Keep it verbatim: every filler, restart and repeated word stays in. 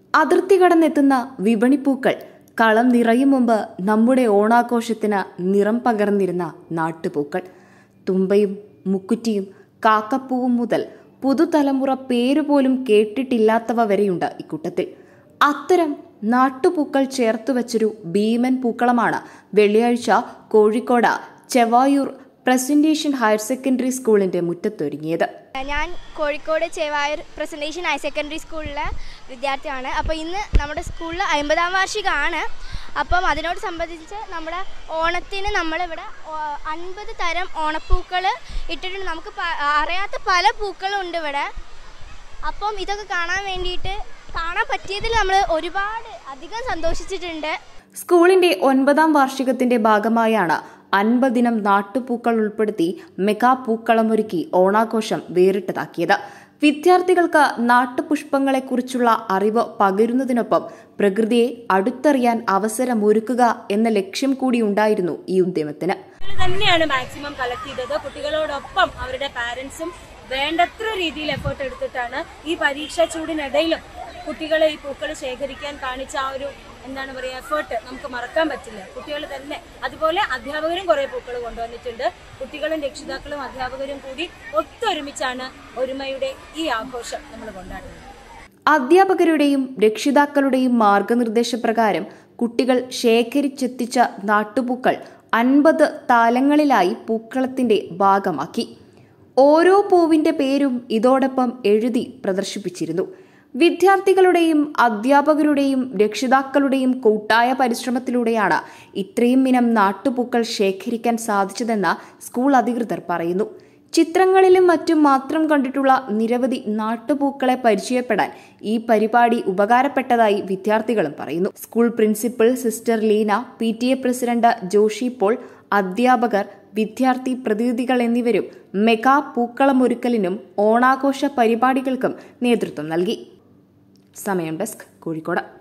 അതിർത്തി കടന്നെത്തുന്ന വിപണിപ്പൂക്കൾ കളം നിറയും മുമ്പ് നമ്മുടെ ഓണാഘോഷത്തിന് നിറം പകർന്നിരുന്ന നാട്ടുപൂക്കൾ. തുമ്പയും മുക്കുറ്റിയും കാക്കപ്പൂവും മുതൽ പുതുതലമുറ പേരുപോലും കേട്ടിട്ടില്ലാത്തവ വരെയുണ്ട് ഇക്കൂട്ടത്തിൽ. അത്തരം നാട്ടുപൂക്കൾ ചേർത്തുവച്ചൊരു ഭീമൻ പൂക്കളമാണ് വെള്ളിയാഴ്ച Kozhikode Chevayur presentation higher secondary സ്കൂളിന്റെ മുറ്റത്തൊരുങ്ങിയത്. ഞാൻ Kozhikode Chevayur presentation higher secondary സ്കൂളിലെ വിദ്യാർത്ഥിയാണ്. അപ്പോൾ ഇന്ന് നമ്മുടെ സ്കൂളിൽ അമ്പതാം വാർഷികമാണ്. അപ്പം അതിനോട് സംബന്ധിച്ച് നമ്മുടെ ഓണത്തിന് നമ്മളിവിടെ അൻപത് തരം ഓണപ്പൂക്കൾ ഇട്ടിട്ടുണ്ട്. നമുക്ക് അറിയാത്ത പല പൂക്കളും ഉണ്ട് ഇവിടെ. അപ്പം ഇതൊക്കെ കാണാൻ വേണ്ടിയിട്ട് കാണാൻ പറ്റിയതിൽ നമ്മൾ ഒരുപാട് അധികം സന്തോഷിച്ചിട്ടുണ്ട്. സ്കൂളിന്റെ ഒൻപതാം വാർഷികത്തിന്റെ ഭാഗമായാണ് അൻപതിനം നാട്ടുപൂക്കൾ ഉൾപ്പെടുത്തി മെഗാ പൂക്കളമൊരുക്കി ഓണാഘോഷം വേറിട്ടതാക്കിയത്. വിദ്യാർത്ഥികൾക്ക് നാട്ടുപുഷ്പങ്ങളെക്കുറിച്ചുള്ള അറിവ് പകരുന്നതിനൊപ്പം പ്രകൃതിയെ അടുത്തറിയാൻ അവസരമൊരുക്കുക എന്ന ലക്ഷ്യം കൂടി ഉണ്ടായിരുന്നു ഈ ഉദ്യമത്തിന്. തന്നെയാണ് മാക്സിമം കളക്ട് ചെയ്തത്. കുട്ടികളോടൊപ്പം അവരുടെ പാരന്റ്സും വേണ്ടത്ര രീതിയിൽ എഫേർട്ട് എടുത്തിട്ടാണ് ഈ പരീക്ഷാ ചൂടിനിടയിലും കുട്ടികളെ ഈ പൂക്കൾ ശേഖരിക്കാൻ കാണിച്ച ആ ഒരു എന്താണ് പറയുക എഫേർട്ട് നമുക്ക് മറക്കാൻ പറ്റില്ല. കുട്ടികൾ തന്നെ അതുപോലെ അധ്യാപകരും കുറെ പൂക്കൾ കൊണ്ടുവന്നിട്ടുണ്ട്. കുട്ടികളും രക്ഷിതാക്കളും അധ്യാപകരും കൂടി ഒത്തൊരുമിച്ചാണ് ഒരുമയുടെ ഈ ആഘോഷം നമ്മൾ കൊണ്ടാടുന്നത്. അധ്യാപകരുടെയും രക്ഷിതാക്കളുടെയും മാർഗനിർദ്ദേശപ്രകാരം കുട്ടികൾ ശേഖരിച്ചെത്തിച്ച നാട്ടുപൂക്കൾ അൻപത് താലങ്ങളിലായി പൂക്കളത്തിന്റെ ഭാഗമാക്കി. ഓരോ പൂവിന്റെ പേരും ഇതോടൊപ്പം എഴുതി പ്രദർശിപ്പിച്ചിരുന്നു. വിദ്യാർത്ഥികളുടെയും അധ്യാപകരുടെയും രക്ഷിതാക്കളുടെയും കൂട്ടായ പരിശ്രമത്തിലൂടെയാണ് ഇത്രയും ഇനം നാട്ടുപൂക്കൾ ശേഖരിക്കാൻ സാധിച്ചതെന്ന് സ്കൂൾ അധികൃതർ പറയുന്നു. ചിത്രങ്ങളിലും മറ്റും മാത്രം കണ്ടിട്ടുള്ള നിരവധി നാട്ടുപൂക്കളെ പരിചയപ്പെടാൻ ഈ പരിപാടി ഉപകാരപ്പെട്ടതായി വിദ്യാർത്ഥികളും പറയുന്നു. School principal sister Leena, P T A president Joshy Paul, അധ്യാപകർ, വിദ്യാർത്ഥി പ്രതിനിധികൾ എന്നിവരും മെഗാ പൂക്കളമൊരുക്കലിനും ഓണാഘോഷ പരിപാടികൾക്കും നേതൃത്വം നൽകി. സമയം ഡെസ്ക്, കോഴിക്കോട്.